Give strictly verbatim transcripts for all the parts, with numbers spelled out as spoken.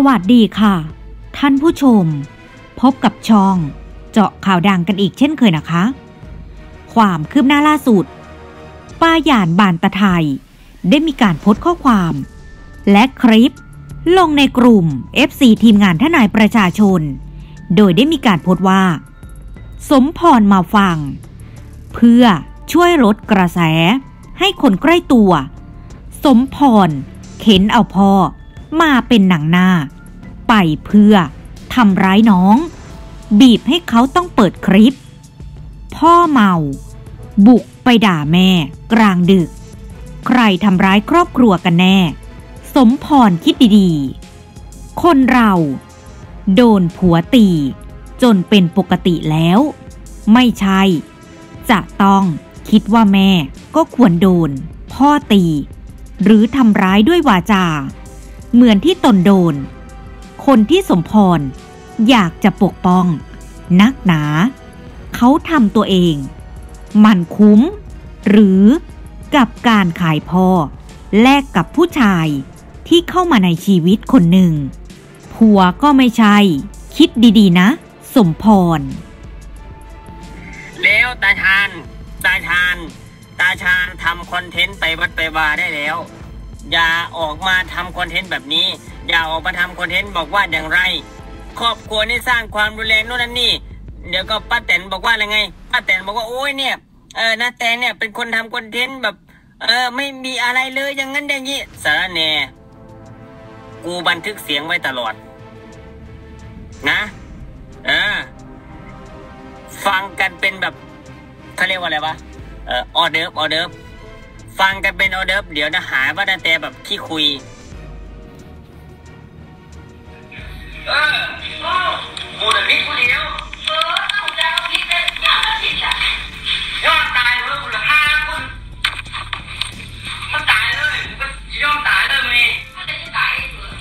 วัสดีค่ะท่านผู้ชมพบกับช่องเจาะข่าวดังกันอีกเช่นเคยนะคะความคืบหน้าล่าสุดป้าหยานบานตะไทยได้มีการโพสต์ข้อความและคลิปลงในกลุ่ม เอฟ ซี ทีมงานทนายประชาชนโดยได้มีการโพสต์ว่าสมพรมาฟังเพื่อช่วยลดกระแสให้คนใกล้ตัวสมพรเข็นเอาพ่อมาเป็นหนังหน้าไปเพื่อทำร้ายน้องบีบให้เขาต้องเปิดคลิปพ่อเมาบุกไปด่าแม่กลางดึกใครทำร้ายครอบครัวกันแน่สมพรคิดดีๆคนเราโดนผัวตีจนเป็นปกติแล้วไม่ใช่จะต้องคิดว่าแม่ก็ควรโดนพ่อตีหรือทำร้ายด้วยวาจาเหมือนที่ตนโดนคนที่สมพรอยากจะปกป้องนักหนาเขาทำตัวเองมันคุ้มหรือกับการขายพ่อแลกกับผู้ชายที่เข้ามาในชีวิตคนหนึ่งผัวก็ไม่ใช่คิดดีๆนะสมพรแล้วตาชาญตาชาญตาชาญทำคอนเทนต์ไปวัดไปวาได้แล้วอย่าออกมาทำคอนเทนต์แบบนี้อย่าออกมาทำคอนเทนต์บอกว่าอย่างไรครอบครัวนี่สร้างความรุนแรงโน่นนั่นนี่เดี๋ยวก็ป้าแตนบอกว่าอะไรไงป้าแตนบอกว่าโอ้ยเนี่ยเออน้าแตนเนี่ยเป็นคนทำคอนเทนต์แบบเออไม่มีอะไรเลยอย่างนั้นอย่างนี้สารแหน่กูบันทึกเสียงไว้ตลอดนะเออฟังกันเป็นแบบเขาเรียกว่าอะไรวะเออออเดิร์ฟออเดิร์ฟฟังกันเป็นออเดิร์ฟเดี๋ยวนะหาว่าน้าแตนแบบขี้คุยเออกูเดี๋ยวนี้กูเดียวเออกูจะเอาคิดเลยยอดผิดอ่ะยอดตายเลยกูละห้าคนมันตายเลยกูก็ยอดตายเลยมึงมันจะตายเหรอ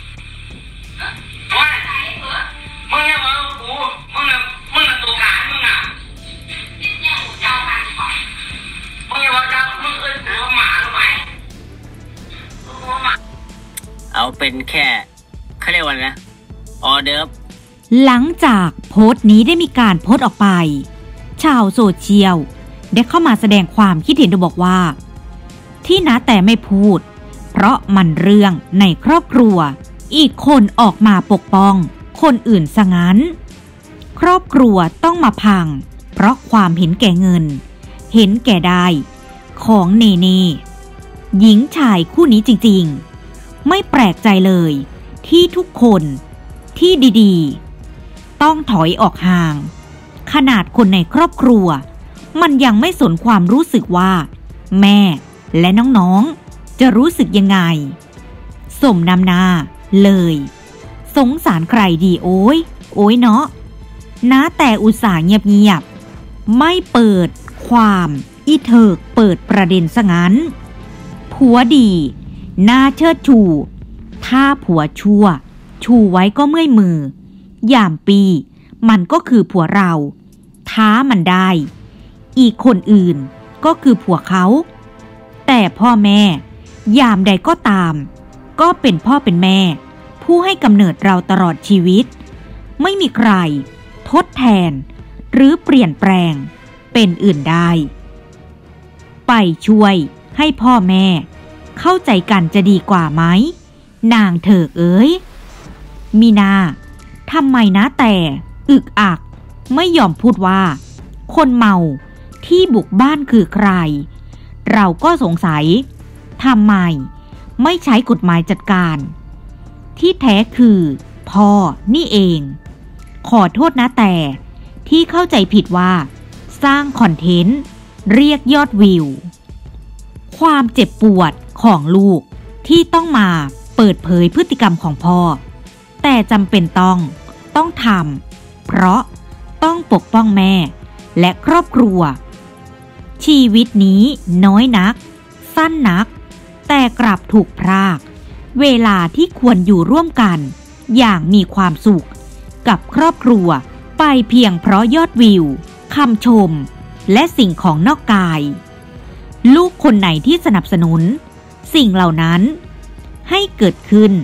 ว่าตายเหรอมึงเนี่ยว่ากูมึงเนี่ยมึงเนี่ยตัวการมึงอ่ะเนี่ยกูเจ้าการก่อนมึงเนี่ยว่าเจ้ามึงเคยกลัวหมาหรือไม่กลัวหมาเอาเป็นแค่เขาเรียกว่านะออเดิร์ฟหลังจากโพสต์นี้ได้มีการโพสต์ออกไปชาวโซเชียลได้เข้ามาแสดงความคิดเห็นโดยบอกว่าที่นะแต่ไม่พูดเพราะมันเรื่องในครอบครัวอีกคนออกมาปกป้องคนอื่นซะงั้นครอบครัวต้องมาพังเพราะความเห็นแก่เงินเห็นแก่ได้ของเนเน่หญิงชายคู่นี้จริงๆไม่แปลกใจเลยที่ทุกคนที่ดีๆต้องถอยออกห่างขนาดคนในครอบครัวมันยังไม่สนความรู้สึกว่าแม่และน้องๆจะรู้สึกยังไงสมน้ำหน้าเลยสงสารใครดีโอ้ยโอ้ยเนาะนะแต่อุตส่าห์เงียบๆไม่เปิดความอีเถิกเปิดประเด็นซะงั้นผัวดีน่าเชิดชูถ้าผัวชั่วชูไว้ก็เมื่อยมือยามปีมันก็คือผัวเราท้ามันได้อีกคนอื่นก็คือผัวเขาแต่พ่อแม่ยามใดก็ตามก็เป็นพ่อเป็นแม่ผู้ให้กำเนิดเราตลอดชีวิตไม่มีใครทดแทนหรือเปลี่ยนแปลงเป็นอื่นได้ไปช่วยให้พ่อแม่เข้าใจกันจะดีกว่าไหมนางเถิกเอ้ยมีนาทำไมนะแต่อึกอักไม่ยอมพูดว่าคนเมาที่บุกบ้านคือใครเราก็สงสัยทำไมไม่ใช้กฎหมายจัดการที่แท้คือพ่อนี่เองขอโทษนะแต่ที่เข้าใจผิดว่าสร้างคอนเทนต์เรียกยอดวิวความเจ็บปวดของลูกที่ต้องมาเปิดเผยพฤติกรรมของพ่อแต่จำเป็นต้องต้องทำเพราะต้องปกป้องแม่และครอบครัวชีวิตนี้น้อยนักสั้นนักแต่กลับถูกพรากเวลาที่ควรอยู่ร่วมกันอย่างมีความสุขกับครอบครัวไปเพียงเพราะยอดวิวคำชมและสิ่งของนอกกายลูกคนไหนที่สนับสนุนสิ่งเหล่านั้นให้เกิดขึ้น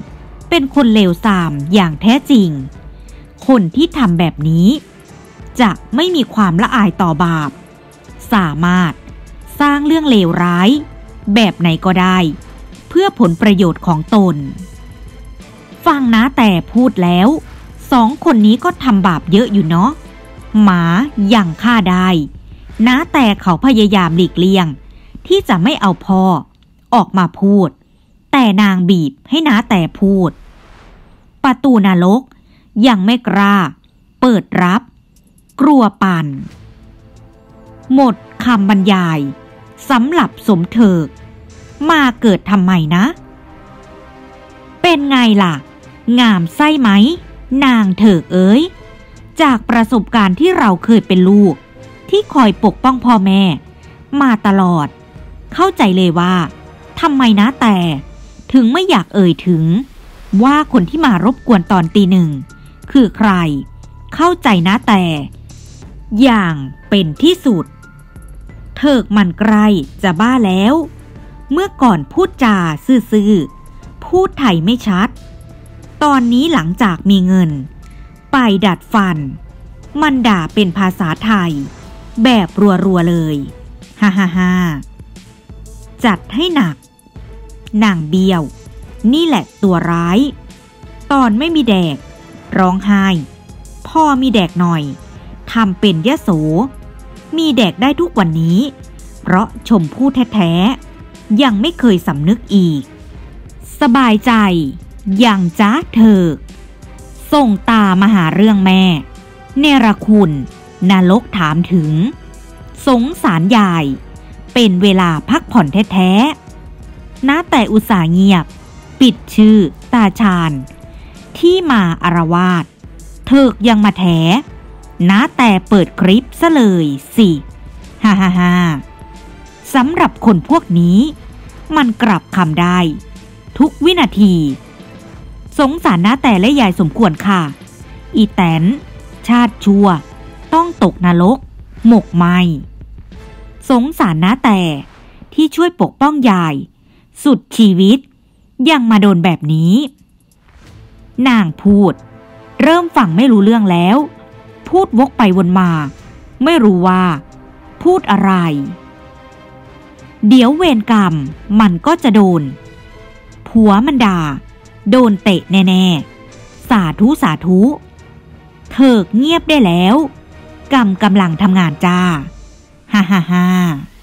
เป็นคนเลวทรามอย่างแท้จริงคนที่ทำแบบนี้จะไม่มีความละอายต่อบาปสามารถสร้างเรื่องเลวร้ายแบบไหนก็ได้เพื่อผลประโยชน์ของตนฟังนะแต่พูดแล้วสองคนนี้ก็ทำบาปเยอะอยู่เนาะหมายังฆ่าได้นะแต่เขาพยายามหลีกเลี่ยงที่จะไม่เอาพ่อออกมาพูดแต่นางบีบให้นะแต่พูดประตูนรกยังไม่กล้าเปิดรับกลัวปั่นหมดคำบรรยายสำหรับสมเถิกมาเกิดทำไมนะเป็นไงล่ะงามไส้ไหมนางเถิกเอ๋ยจากประสบการณ์ที่เราเคยเป็นลูกที่คอยปกป้องพ่อแม่มาตลอดเข้าใจเลยว่าทำไมนะแต่ถึงไม่อยากเอ่ยถึงว่าคนที่มารบกวนตอนตีหนึ่งคือใครเข้าใจนะแต่อย่างเป็นที่สุดเถิกมันใกล้จะบ้าแล้วเมื่อก่อนพูดจาซื่อๆพูดไทยไม่ชัดตอนนี้หลังจากมีเงินไปดัดฟันมันด่าเป็นภาษาไทยแบบรัวๆเลยฮ่าฮ่าฮ่าจัดให้หนักนางเบี้ยวนี่แหละตัวร้ายตอนไม่มีแดกร้องไห้พ่อมีแดกหน่อยทำเป็นยโสมีแดกได้ทุกวันนี้เพราะชมพู่แท้ๆยังไม่เคยสำนึกอีกสบายใจอย่างจ้าเถิกส่งตามาหาเรื่องแม่เนรคุณนรกถามถึงสงสารยายเป็นเวลาพักผ่อนแท้ๆนะแต่อุตส่าห์เงียบปิดชื่อตาชาญที่มาอารวาสเถิกยังมาแถนะแต่เปิดคลิปซะเลยสิฮ่าฮ่าฮ่าสำหรับคนพวกนี้มันกลับคำได้ทุกวินาทีสงสารนะแต่และยายสมควรค่ะอีแตนชาติชั่วต้องตกนรกหมกไหมสงสารนะแต่ที่ช่วยปกป้องยายสุดชีวิตยังมาโดนแบบนี้นางพูดเริ่มฟังไม่รู้เรื่องแล้วพูดวกไปวนมาไม่รู้ว่าพูดอะไรเดี๋ยวเวรกรรมมันก็จะโดนผัวมันด่าโดนเตะแน่ๆสาธุสาธุเถิกเงียบได้แล้วกรรมกำลังทำงานจ้าฮ่าฮ่าฮ่า